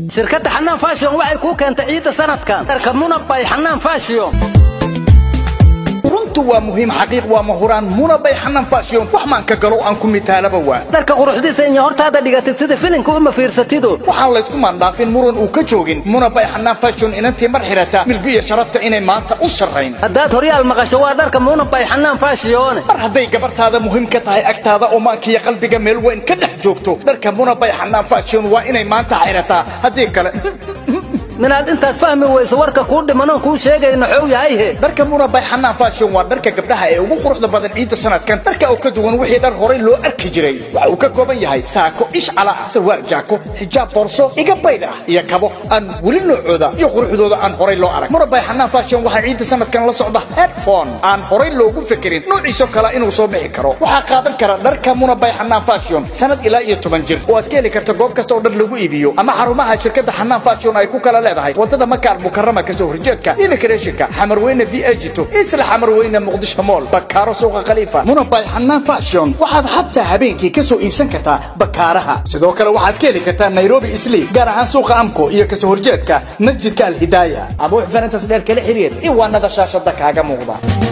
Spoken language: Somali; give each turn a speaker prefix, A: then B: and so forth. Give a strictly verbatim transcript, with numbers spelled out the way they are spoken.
A: شركة حنان فاشيون waxay ku keentay ciida sanadkan dharka Munabay Xanaan Fashion
B: runtu waa muhiim xaqiiq waa mahuraan Munabay Xanaan Fashion wax maan ka galo aan ku mitaalaba waa
A: dharka quruxdiisa in hortaada dhigatid sida filimka uma fiirsatido
B: waxaan la isku maandhaafin muran uu ka joogin Munabay Xanaan Fashion inantii mar xirata milkiya sharafta inay maanta u sharayn
A: haddaad horyaal maqasho waa dharka Munabay Xanaan Fashion
B: mar hadday gabartaada muhiim ka tahay agtaada oo maankiya qalbiga meel weyn ka dhex joogto dharka Munabay Xanaan Fashion waa inay maanta xirata hadii kale
A: من هذا أنت فاهم ويسورك كود منو كود شيء إنه حوي هاي
B: درك Munabay Xanaan Fashion ودرك قبلها إيه وقرح ضبط عيد السنة كان درك أو كدوان وحي در هوري لو أركجري وككوبا يهاي ساكو إيش على سوار جاكو حجاب طرسو إيجا بيدا يا كابو أن ولين عودا يقرح دودا أن هوري لو أرك Munabay Xanaan Fashion وحي عيد السنة كان لصعدة هيدفون أن هوري لو فكرين نوع يسوق كلا إنه صوب كرو وحقادر كرا درك Munabay Xanaan Fashion سنة إلى يتمنجر وأتكلم كرتجوب كستودر لو إيبيو أما حرمها شركة Xanaan Fashion أي كوكلا wadada Maka Mukarrama ka soo horjeedka immigration-ka Xamarweyne V Ejito isla Xamarweyne Muqdisho Mall Bakaaro Suuqa Khalifa Munabay Xanaan Fashion waxaad xabta habeenkii ka soo iibsan kartaa bakaaraha sidoo kale waxaad ka heli kartaa Nairobi Isli gaar ahaan suuqa Amko iyo ka soo horjeedka Masjidka Al Hidayah abu xafarantas dheer kala xiriir in waanada shaashada kaaga muuqda